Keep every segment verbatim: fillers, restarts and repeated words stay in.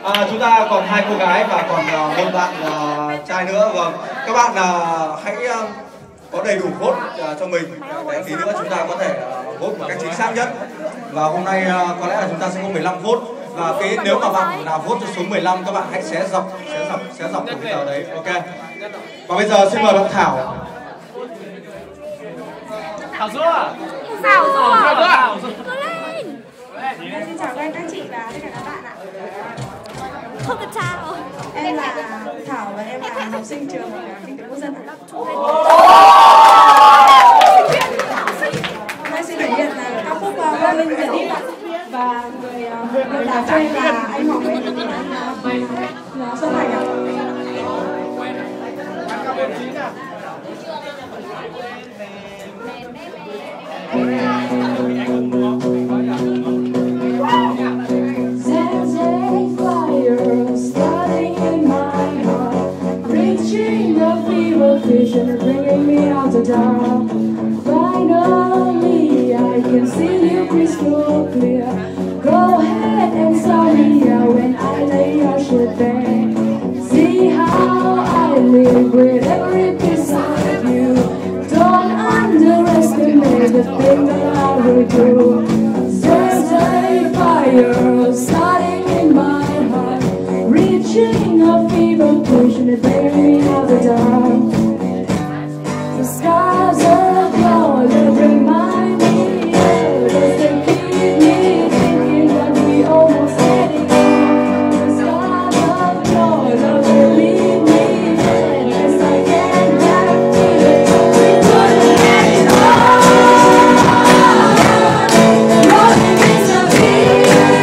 À, chúng ta còn hai cô gái và còn uh, một bạn uh, trai nữa. Vâng, các bạn uh, hãy uh, có đầy đủ vote uh, cho mình để tí nữa chúng ta có thể uh, vote một cách chính xác nhất. Và hôm nay uh, có lẽ là chúng ta sẽ có mười lăm vote. Và cái nếu mà bạn nào vote cho số mười lăm, các bạn hãy xé dọc, xé dọc, xé dọc của cái tờ đấy, ok? Và bây giờ xin mời bạn Thảo. Thảo Du à? Thảo Du à? Thảo Du à? Xin chào các anh chị và tất cả các bạn ạ. Không được chào. Em là Thảo và em là học sinh trường Kinh tế Quốc dân ạ. Hôm nay xin thể hiện là ca khúc Hoa Linh Dần Đi ạ. Và người người đàn cho em là anh Ngọc Nguyễn là Xuân Thành ạ. Vision bringing me out the dark. Finally, I can see you crystal clear. Go ahead and tell me out when I lay your shit there. See how I live with every piece of you. Don't underestimate the thing that I will do. There's a fire starting in my heart, reaching a fever push and bringing me out the dark. The stars aglow, they remind me of us, they keep me thinking that we almost had it all. The stars aglow, they leave me breathless, I can't guarantee that we couldn't get it all. Nothing disappears.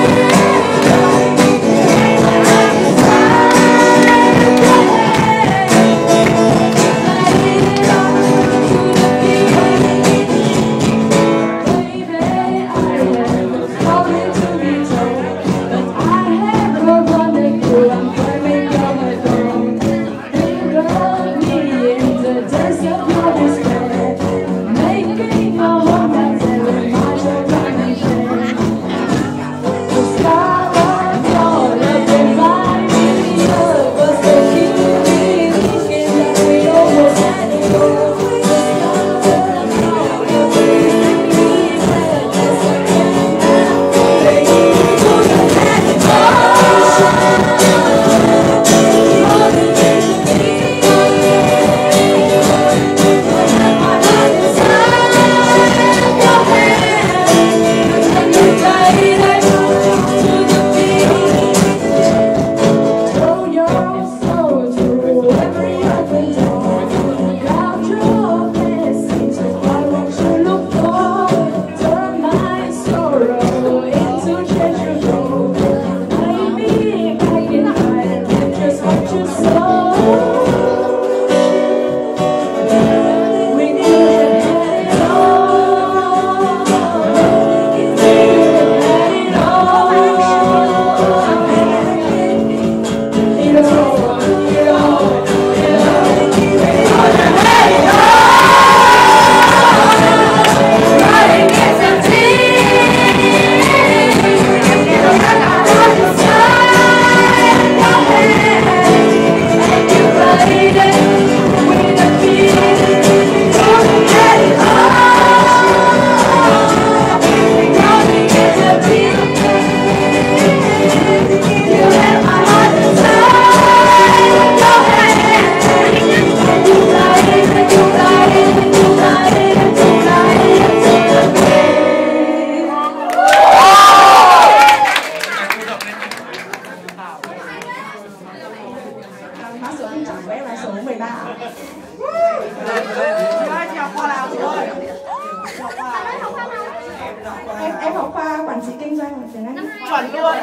Em em học khoa quản trị kinh doanh tiếng Anh. Chuẩn luôn.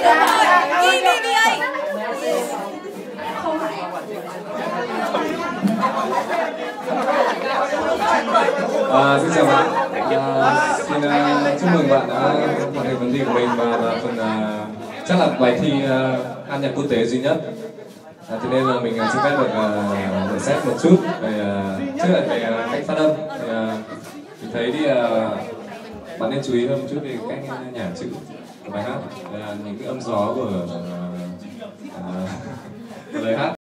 Đi đi đi anh. Không phải. À, xin chào bạn. À, xin uh, chúc mừng bạn đã hoàn thành phần thi của mình và là phần uh, chắc là bài thi uh, âm nhạc quốc tế duy nhất. À, thế nên là mình uh, xin phép được uh, nhận xét một chút về uh, trước là về uh, cách phát âm. Thì, uh, mình thấy thì uh, bạn nên chú ý hơn một chút về cách nhả chữ của bài hát, uh, những cái âm gió của uh,